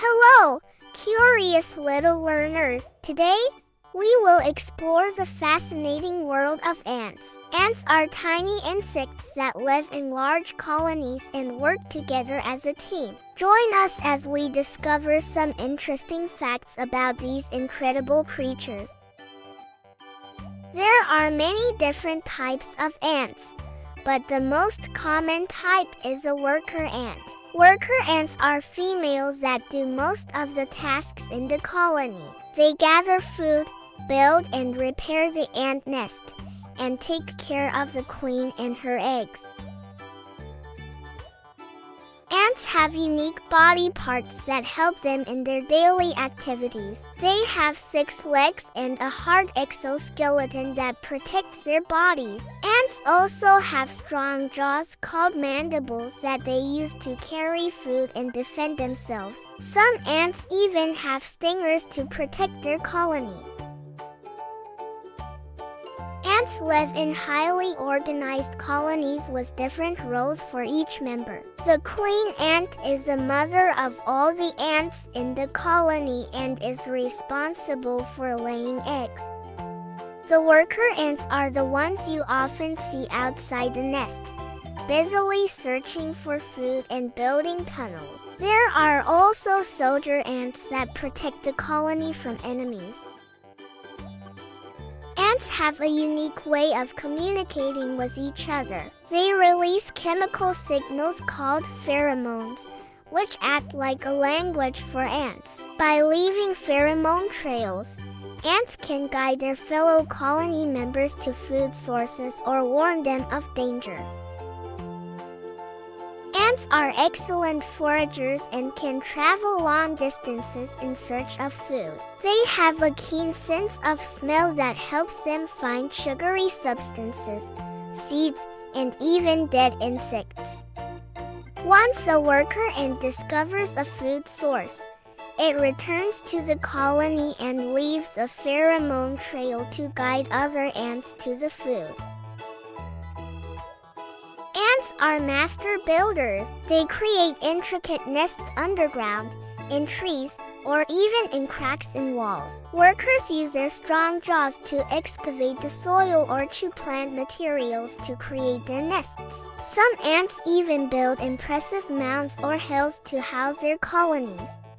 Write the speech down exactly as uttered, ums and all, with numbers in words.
Hello, curious little learners. Today, we will explore the fascinating world of ants. Ants are tiny insects that live in large colonies and work together as a team. Join us as we discover some interesting facts about these incredible creatures. There are many different types of ants, but the most common type is a worker ant. Worker ants are females that do most of the tasks in the colony. They gather food, build and repair the ant nest, and take care of the queen and her eggs. Ants have unique body parts that help them in their daily activities. They have six legs and a hard exoskeleton that protects their bodies. Ants also have strong jaws called mandibles that they use to carry food and defend themselves. Some ants even have stingers to protect their colony. Ants live in highly organized colonies with different roles for each member. The queen ant is the mother of all the ants in the colony and is responsible for laying eggs. The worker ants are the ones you often see outside the nest, busily searching for food and building tunnels. There are also soldier ants that protect the colony from enemies. Ants have a unique way of communicating with each other. They release chemical signals called pheromones, which act like a language for ants. By leaving pheromone trails, ants can guide their fellow colony members to food sources or warn them of danger. Ants are excellent foragers and can travel long distances in search of food. They have a keen sense of smell that helps them find sugary substances, seeds, and even dead insects. Once a worker ant discovers a food source, it returns to the colony and leaves a pheromone trail to guide other ants to the food. Ants are master builders. They create intricate nests underground, in trees, or even in cracks in walls. Workers use their strong jaws to excavate the soil or to plant materials to create their nests. Some ants even build impressive mounds or hills to house their colonies.